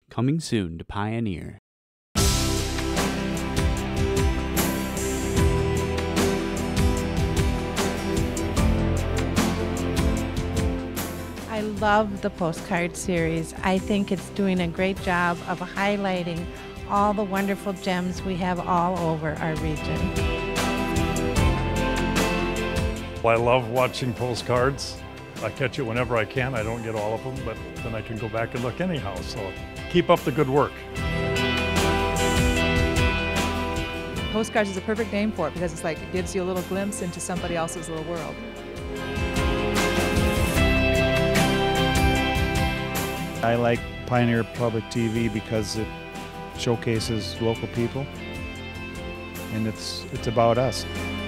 Coming soon to Pioneer. I love the Postcard series. I think it's doing a great job of highlighting all the wonderful gems we have all over our region. I love watching Postcards. I catch it whenever I can. I don't get all of them, but then I can go back and look anyhow. So keep up the good work. Postcards is a perfect name for it because it's like it gives you a little glimpse into somebody else's little world. I like Pioneer Public TV because it showcases local people and it's about us.